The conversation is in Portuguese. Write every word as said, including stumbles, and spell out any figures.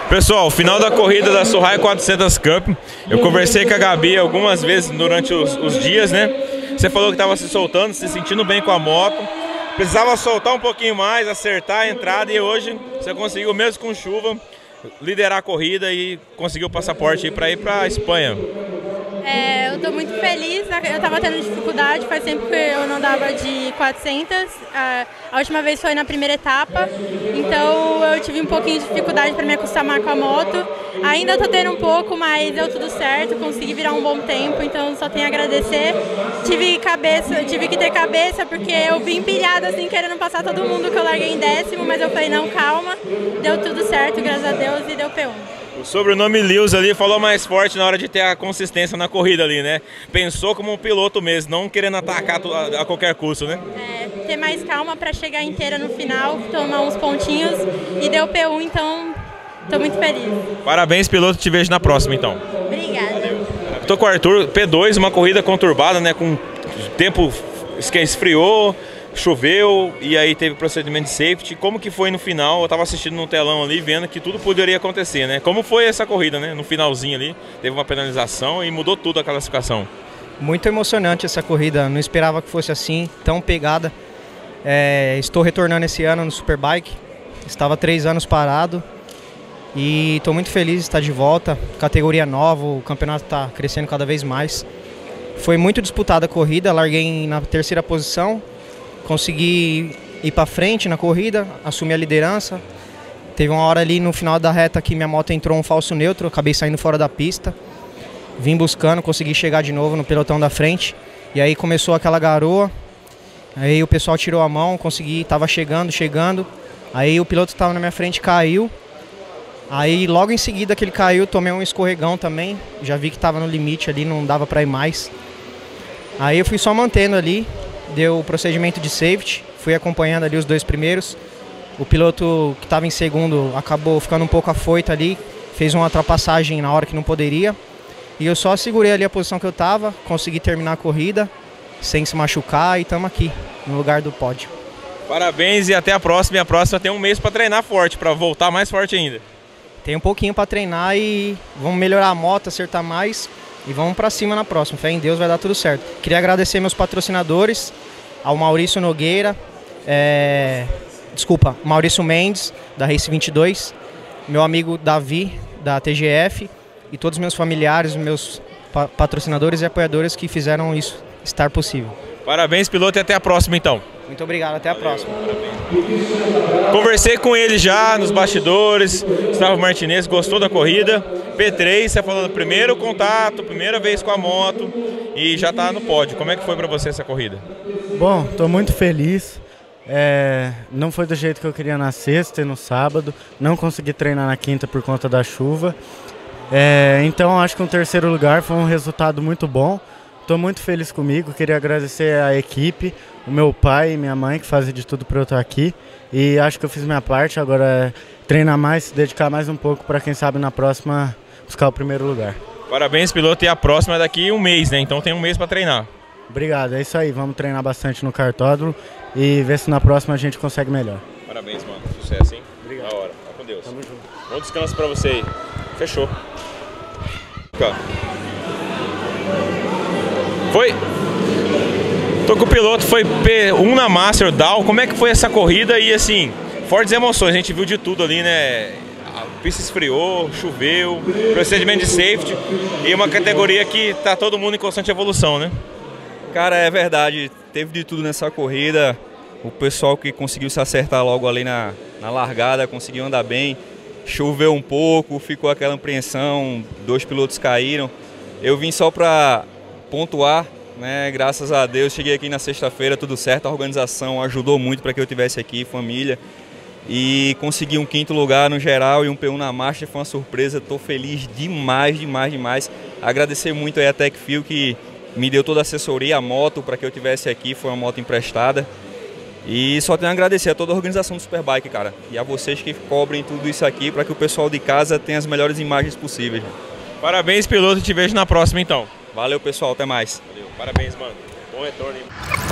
Pessoal, final da corrida da Surrai quatrocentos Cup. Eu conversei com a Gabi algumas vezes durante os, os dias, né? Você falou que estava se soltando, se sentindo bem com a moto. Precisava soltar um pouquinho mais, acertar a entrada, e hoje você conseguiu, mesmo com chuva, liderar a corrida e conseguiu o passaporte para ir para a Espanha. É, eu estou muito feliz, eu estava tendo dificuldade, faz tempo que eu não dava de quatrocentos, a, a última vez foi na primeira etapa, então eu tive um pouquinho de dificuldade para me acostumar com a moto. Ainda estou tendo um pouco, mas deu tudo certo, consegui virar um bom tempo, então só tenho a agradecer. Tive, cabeça, tive que ter cabeça porque eu vim pilhada assim, querendo passar todo mundo, que eu larguei em décimo, mas eu falei, não, calma, deu tudo certo, graças a Deus, e deu P um. O sobrenome Lewis ali falou mais forte na hora de ter a consistência na corrida ali, né? Pensou como um piloto mesmo, não querendo atacar a, a qualquer custo, né? É, ter mais calma para chegar inteira no final, tomar uns pontinhos, e deu P um, então estou muito feliz. Parabéns, piloto, te vejo na próxima então. Obrigada. Valeu. Tô com o Arthur, P dois, uma corrida conturbada, né? Com tempo que esfriou, choveu e aí teve procedimento de safety. Como que foi no final? Eu estava assistindo no telão ali, vendo que tudo poderia acontecer, né? Como foi essa corrida, né? No finalzinho ali, teve uma penalização e mudou tudo a classificação. Muito emocionante essa corrida, não esperava que fosse assim, tão pegada. É, estou retornando esse ano no Superbike, estava três anos parado e estou muito feliz de estar de volta. Categoria nova, o campeonato está crescendo cada vez mais. Foi muito disputada a corrida, larguei na terceira posição. Consegui ir para frente na corrida, assumir a liderança. Teve uma hora ali no final da reta que minha moto entrou um falso neutro, acabei saindo fora da pista. Vim buscando, consegui chegar de novo no pelotão da frente. E aí começou aquela garoa. Aí o pessoal tirou a mão, consegui, tava chegando, chegando. Aí o piloto que estava na minha frente caiu. Aí logo em seguida que ele caiu, tomei um escorregão também. Já vi que estava no limite ali, não dava para ir mais. Aí eu fui só mantendo ali. Deu o procedimento de safety, fui acompanhando ali os dois primeiros. O piloto que estava em segundo acabou ficando um pouco afoito ali, fez uma ultrapassagem na hora que não poderia. E eu só segurei ali a posição que eu estava, consegui terminar a corrida sem se machucar e estamos aqui, no lugar do pódio. Parabéns e até a próxima. E a próxima tem um mês para treinar forte, para voltar mais forte ainda. Tem um pouquinho para treinar e vamos melhorar a moto, acertar mais. E vamos para cima na próxima, fé em Deus, vai dar tudo certo. Queria agradecer meus patrocinadores, ao Maurício Nogueira, é... desculpa, Maurício Mendes, da Race vinte e dois, meu amigo Davi, da T G F, e todos os meus familiares, meus pa patrocinadores e apoiadores que fizeram isso estar possível. Parabéns, piloto, e até a próxima então. Muito obrigado, até a Valeu, próxima. Parabéns. Conversei com ele já nos bastidores, Gustavo Martinez, gostou da corrida. P três, você falou do primeiro contato, primeira vez com a moto e já está no pódio. Como é que foi para você essa corrida? Bom, estou muito feliz. É, não foi do jeito que eu queria na sexta e no sábado. Não consegui treinar na quinta por conta da chuva. É, então acho que um terceiro lugar foi um resultado muito bom. Estou muito feliz comigo, queria agradecer a equipe, o meu pai e minha mãe que fazem de tudo para eu estar aqui. E acho que eu fiz minha parte, agora é treinar mais, se dedicar mais um pouco para quem sabe na próxima buscar o primeiro lugar. Parabéns, piloto, e a próxima é daqui um mês, né? Então tem um mês para treinar. Obrigado, é isso aí, vamos treinar bastante no kartódromo e ver se na próxima a gente consegue melhor. Parabéns, mano, sucesso, hein? Obrigado. Da hora, tá com Deus. Tamo junto. Bom descanso para você aí. Fechou. Foi. Tô com o piloto, foi P um na Master Down. Como é que foi essa corrida? E assim, fortes emoções, a gente viu de tudo ali, né? A pista esfriou, choveu, procedimento de safety e uma categoria que tá todo mundo em constante evolução, né? Cara, é verdade, teve de tudo nessa corrida. O pessoal que conseguiu se acertar logo ali na, na largada, conseguiu andar bem. Choveu um pouco, ficou aquela apreensão, dois pilotos caíram. Eu vim só para pontuar, né? Graças a Deus cheguei aqui na sexta-feira, tudo certo, a organização ajudou muito para que eu estivesse aqui, família, e consegui um quinto lugar no geral e um P um na marcha, foi uma surpresa, estou feliz demais, demais, demais. Agradecer muito aí a Techfield que me deu toda a assessoria, a moto para que eu estivesse aqui, foi uma moto emprestada. E só tenho a agradecer a toda a organização do Superbike, cara, e a vocês que cobrem tudo isso aqui para que o pessoal de casa tenha as melhores imagens possíveis. Parabéns, piloto, e te vejo na próxima então. Valeu, pessoal, até mais. Valeu, parabéns, mano. Bom retorno, hein?